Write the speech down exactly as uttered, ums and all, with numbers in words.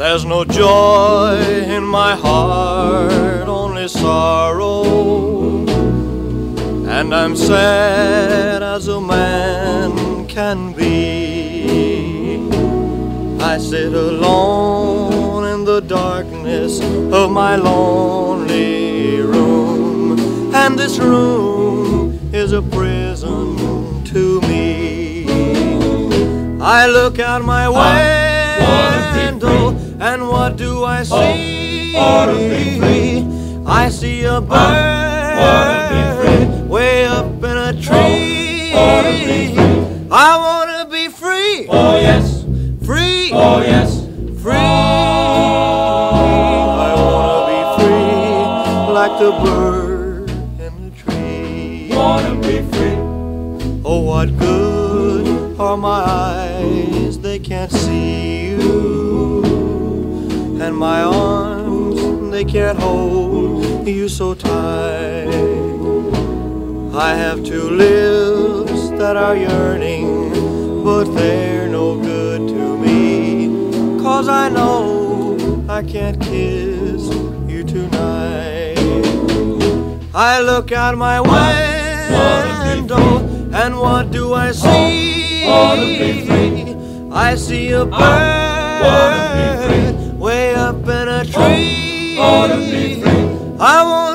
There's no joy in my heart, only sorrow, and I'm sad as a man can be. I sit alone in the darkness of my lonely room, and this room is a prison to me. I look out my window, and what do I see? I wanna be free. I see a bird way up in a tree. I wanna be free. Oh yes, Free. oh yes, Free. I wanna be free like the bird in the tree. wanna be free. Oh, what good are my eyes? They can't see you. And my arms, they can't hold you so tight. I have two lips that are yearning, but they're no good to me, 'cause I know I can't kiss you tonight. I look out my window, and what do I see? wanna be free. I see a wanna be free. bird way up in a tree. wanna be free. I want